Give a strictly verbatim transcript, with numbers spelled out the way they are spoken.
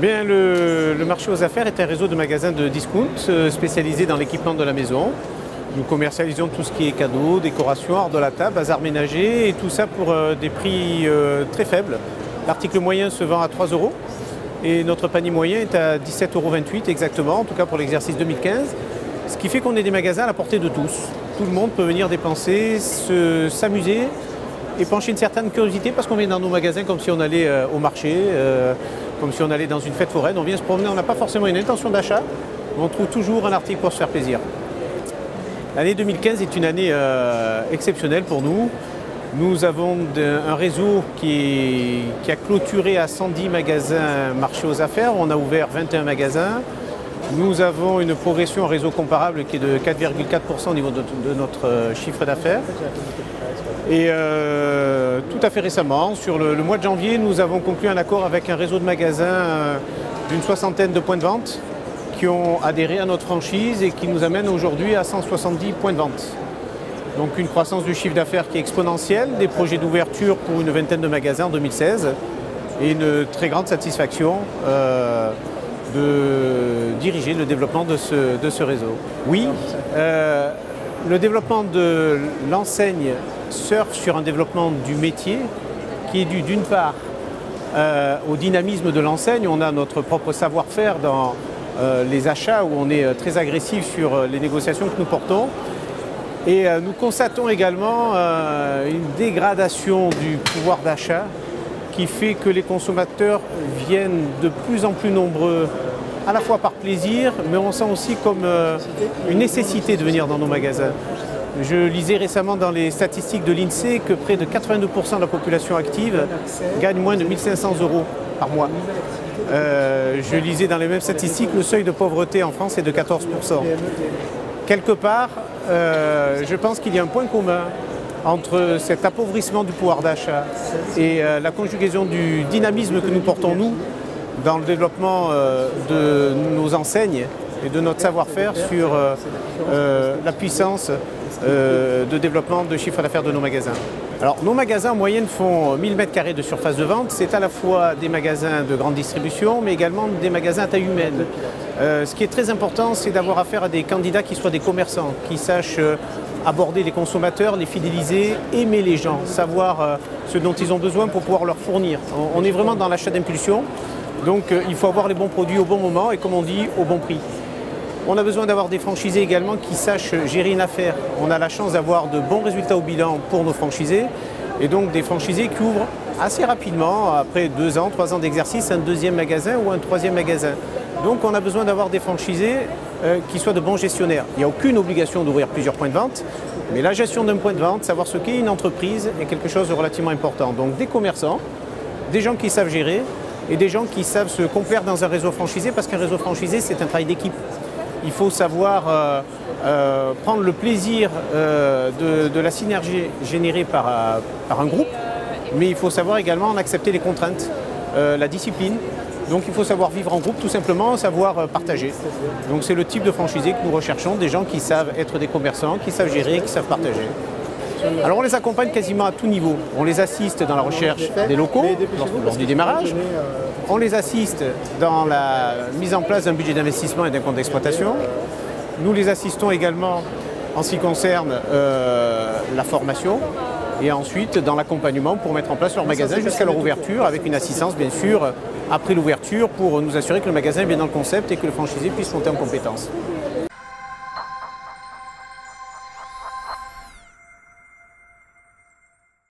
Bien, le, le marché aux affaires est un réseau de magasins de discount euh, spécialisé dans l'équipement de la maison. Nous commercialisons tout ce qui est cadeaux, décoration, hors de la table, bazar ménager et tout ça pour euh, des prix euh, très faibles. L'article moyen se vend à trois euros et notre panier moyen est à dix-sept euros vingt-huit exactement, en tout cas pour l'exercice deux mille quinze. Ce qui fait qu'on est des magasins à la portée de tous. Tout le monde peut venir dépenser, s'amuser et pencher une certaine curiosité parce qu'on vient dans nos magasins comme si on allait euh, au marché, euh, comme si on allait dans une fête foraine. On vient se promener, on n'a pas forcément une intention d'achat, mais on trouve toujours un article pour se faire plaisir. L'année deux mille quinze est une année euh, exceptionnelle pour nous. Nous avons un réseau qui, est, qui a clôturé à cent dix magasins marché aux affaires. On a ouvert vingt et un magasins. Nous avons une progression en réseau comparable qui est de quatre virgule quatre pour cent au niveau de, de notre chiffre d'affaires. Et euh, tout à fait récemment, sur le, le mois de janvier, nous avons conclu un accord avec un réseau de magasins euh, d'une soixantaine de points de vente qui ont adhéré à notre franchise et qui nous amène aujourd'hui à cent soixante-dix points de vente. Donc une croissance du chiffre d'affaires qui est exponentielle, des projets d'ouverture pour une vingtaine de magasins en deux mille seize et une très grande satisfaction euh, de diriger le développement de ce, de ce réseau. Oui, euh, le développement de l'enseigne surfe sur un développement du métier qui est dû d'une part euh, au dynamisme de l'enseigne. On a notre propre savoir-faire dans Euh, les achats où on est euh, très agressif sur euh, les négociations que nous portons. Et euh, nous constatons également euh, une dégradation du pouvoir d'achat qui fait que les consommateurs viennent de plus en plus nombreux, à la fois par plaisir, mais on sent aussi comme euh, une nécessité de venir dans nos magasins. Je lisais récemment dans les statistiques de l'INSEE que près de quatre-vingt-deux pour cent de la population active gagne moins de mille cinq cents euros par mois. Euh, je lisais dans les mêmes statistiques, le seuil de pauvreté en France est de quatorze pour cent. Quelque part, euh, je pense qu'il y a un point commun entre cet appauvrissement du pouvoir d'achat et euh, la conjugaison du dynamisme que nous portons, nous, dans le développement euh, de nos enseignes et de notre savoir-faire sur euh, euh, la puissance euh, de développement de chiffre d'affaires de nos magasins. Alors, nos magasins en moyenne font mille mètres carrés de surface de vente. C'est à la fois des magasins de grande distribution, mais également des magasins à taille humaine. Euh, ce qui est très important, c'est d'avoir affaire à des candidats qui soient des commerçants, qui sachent euh, aborder les consommateurs, les fidéliser, aimer les gens, savoir euh, ce dont ils ont besoin pour pouvoir leur fournir. On, on est vraiment dans l'achat d'impulsion, donc euh, il faut avoir les bons produits au bon moment et, comme on dit, au bon prix. On a besoin d'avoir des franchisés également qui sachent gérer une affaire. On a la chance d'avoir de bons résultats au bilan pour nos franchisés et donc des franchisés qui ouvrent assez rapidement, après deux ans, trois ans d'exercice, un deuxième magasin ou un troisième magasin. Donc on a besoin d'avoir des franchisés euh, qui soient de bons gestionnaires. Il n'y a aucune obligation d'ouvrir plusieurs points de vente, mais la gestion d'un point de vente, savoir ce qu'est une entreprise est quelque chose de relativement important. Donc des commerçants, des gens qui savent gérer et des gens qui savent se complaire dans un réseau franchisé, parce qu'un réseau franchisé, c'est un travail d'équipe. Il faut savoir euh, euh, prendre le plaisir euh, de, de la synergie générée par, euh, par un groupe, mais il faut savoir également en accepter les contraintes, euh, la discipline. Donc il faut savoir vivre en groupe, tout simplement, savoir euh, partager. Donc c'est le type de franchisé que nous recherchons, des gens qui savent être des commerçants, qui savent gérer, qui savent partager. Alors on les accompagne quasiment à tout niveau. On les assiste dans la recherche des locaux, lors du démarrage. On les assiste dans la mise en place d'un budget d'investissement et d'un compte d'exploitation. Nous les assistons également en ce qui concerne euh, la formation et ensuite dans l'accompagnement pour mettre en place leur magasin jusqu'à leur ouverture, avec une assistance bien sûr après l'ouverture pour nous assurer que le magasin est bien dans le concept et que le franchisé puisse monter en compétence.